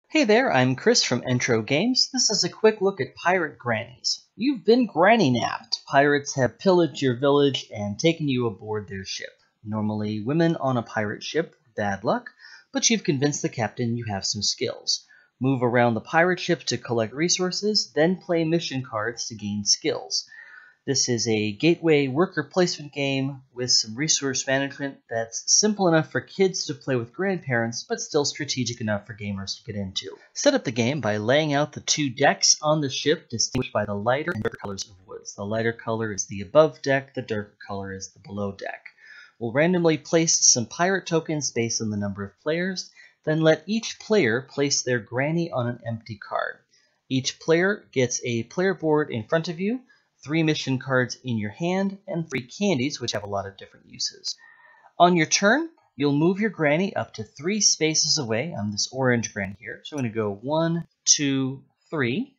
Hey there, I'm Chris from Entro Games. This is a quick look at pirate grannies. You've been granny napped. Pirates have pillaged your village and taken you aboard their ship. Normally women on a pirate ship, bad luck, but you've convinced the captain you have some skills. Move around the pirate ship to collect resources, then play mission cards to gain skills. This is a gateway worker placement game with some resource management that's simple enough for kids to play with grandparents, but still strategic enough for gamers to get into. Set up the game by laying out the two decks on the ship, distinguished by the lighter and darker colors of woods. The lighter color is the above deck, the darker color is the below deck. We'll randomly place some pirate tokens based on the number of players, then let each player place their granny on an empty card. Each player gets a player board in front of you, 3 mission cards in your hand, and 3 candies, which have a lot of different uses. On your turn, you'll move your granny up to 3 spaces away. I'm this orange granny here. So I'm going to go 1, 2, 3.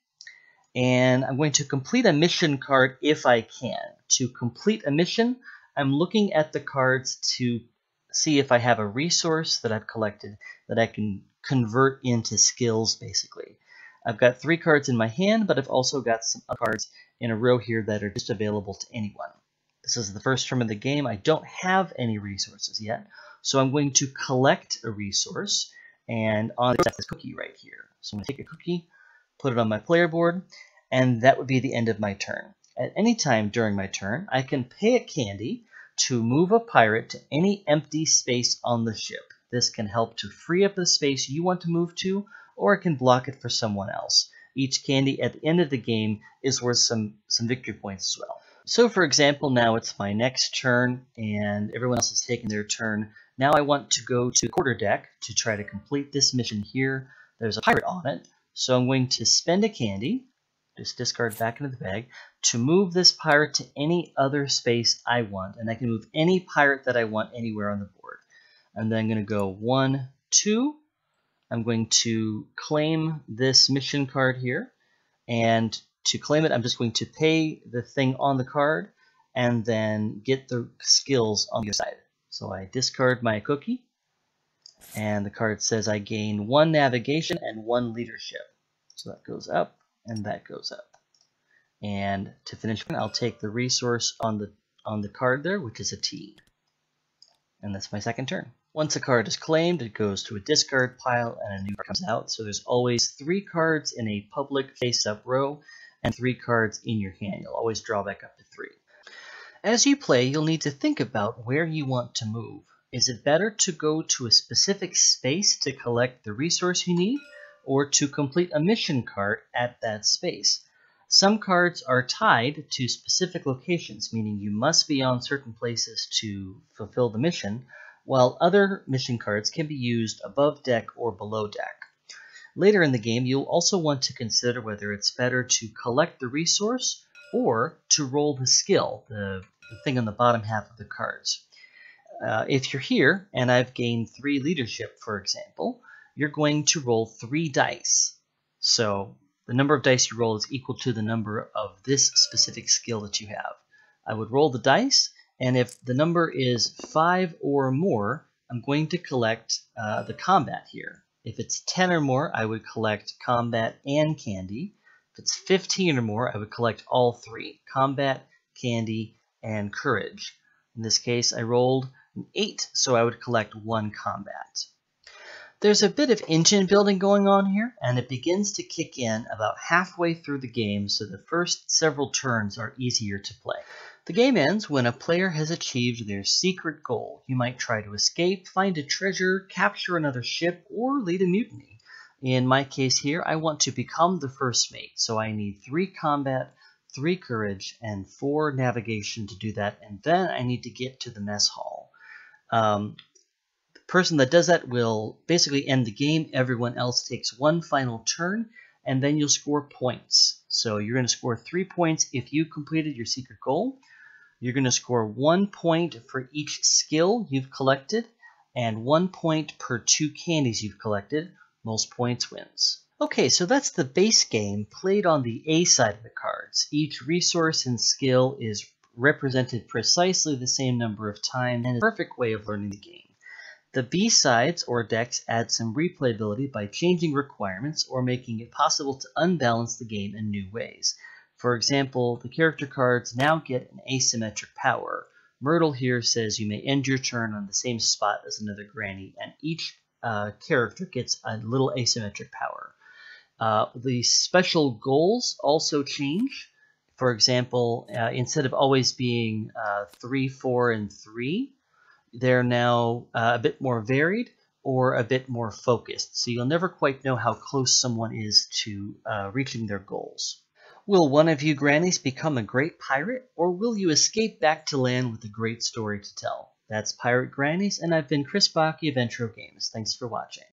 And I'm going to complete a mission card if I can. To complete a mission, I'm looking at the cards to see if I have a resource that I've collected that I can convert into skills, basically. I've got 3 cards in my hand, but I've also got some cards in a row here that are just available to anyone. This is the first turn of the game. I don't have any resources yet, so I'm going to collect a resource, and on this cookie right here. So I'm going to take a cookie, put it on my player board, and that would be the end of my turn. At any time during my turn, I can pay a candy to move a pirate to any empty space on the ship. This can help to free up the space you want to move to, or it can block it for someone else. Each candy at the end of the game is worth some victory points as well. So for example, now it's my next turn and everyone else has taken their turn. Now I want to go to the quarter deck to try to complete this mission here. There's a pirate on it, so I'm going to spend a candy, just discard back into the bag, to move this pirate to any other space I want. And I can move any pirate that I want anywhere on the board. And then I'm going to go 1, 2. I'm going to claim this mission card here, and to claim it, I'm just going to pay the thing on the card and then get the skills on the other side. So I discard my cookie, and the card says I gain 1 navigation and 1 leadership. So that goes up, and that goes up. And to finish, I'll take the resource on the card there, which is a T. And that's my second turn. Once a card is claimed, it goes to a discard pile and a new card comes out. So there's always 3 cards in a public face-up row and 3 cards in your hand. You'll always draw back up to 3. As you play, you'll need to think about where you want to move. Is it better to go to a specific space to collect the resource you need, or to complete a mission card at that space? Some cards are tied to specific locations, meaning you must be on certain places to fulfill the mission, while other mission cards can be used above deck or below deck. Later in the game, you'll also want to consider whether it's better to collect the resource or to roll the skill, the thing on the bottom half of the cards. If you're here, and I've gained 3 leadership, for example, you're going to roll 3 dice. So the number of dice you roll is equal to the number of this specific skill that you have. I would roll the dice, and if the number is 5 or more, I'm going to collect the combat here. If it's 10 or more, I would collect combat and candy. If it's 15 or more, I would collect all 3, combat, candy, and courage. In this case, I rolled an 8, so I would collect 1 combat. There's a bit of engine building going on here, and it begins to kick in about halfway through the game, so the first several turns are easier to play. The game ends when a player has achieved their secret goal. You might try to escape, find a treasure, capture another ship, or lead a mutiny. In my case here, I want to become the first mate, so I need 3 combat, 3 courage, and 4 navigation to do that, and then I need to get to the mess hall. The person that does that will basically end the game. Everyone else takes 1 final turn, and then you'll score points. So you're going to score 3 points if you completed your secret goal. You're going to score 1 point for each skill you've collected, and 1 point per 2 candies you've collected. Most points wins. Okay, so that's the base game played on the A side of the cards. Each resource and skill is represented precisely the same number of times, and is a perfect way of learning the game. The B-sides or decks add some replayability by changing requirements or making it possible to unbalance the game in new ways. For example, the character cards now get an asymmetric power. Myrtle here says you may end your turn on the same spot as another granny, and each character gets a little asymmetric power. The special goals also change. For example, instead of always being 3, 4, and 3, they're now a bit more varied or a bit more focused, so you'll never quite know how close someone is to reaching their goals. Will one of you grannies become a great pirate, or will you escape back to land with a great story to tell? That's Pirate Grannies, and I've been Chris Backe of Entro Games. Thanks for watching.